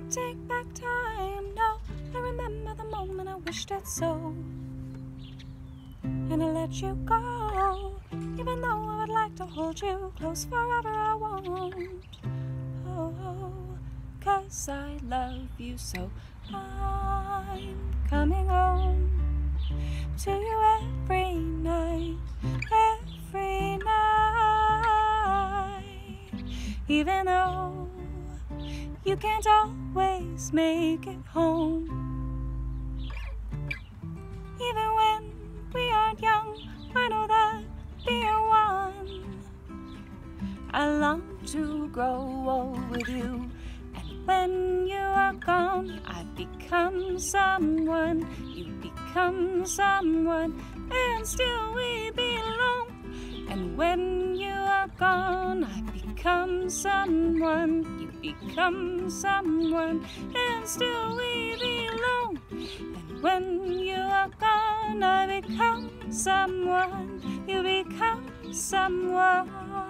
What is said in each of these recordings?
take back time, no. I remember the moment I wished it so, and I let you go. Even though I would like to hold you close forever, I won't. Oh, 'cause I love you so. I'm coming home to you every night, every night. Even though you can't always make it home, even when we aren't young, I know that being one, I long to grow old with you. And when you are gone, I become someone, you become someone, and still we belong. And when you are gone, I become someone, you become someone, and still we belong. And when you are gone, I become someone, you become someone.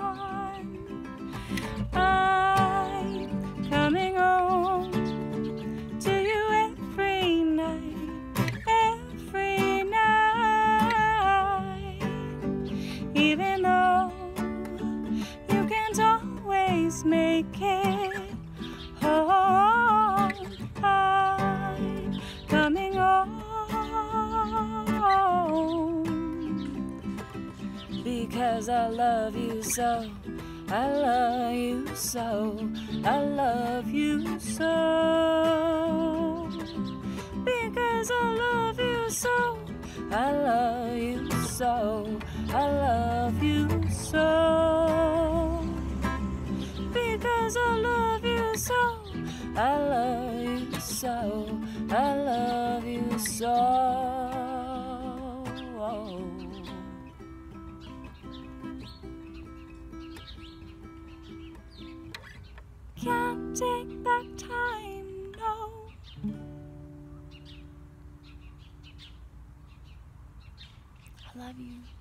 I'm coming home to you every night, every night. Even though you can't always make it home, I'm coming home because I love you so. I love you so, I love you so, because I love you so, I love you so, I love you so, because I love you so, I love you so, I love you so. Can't take back time, no. I love you.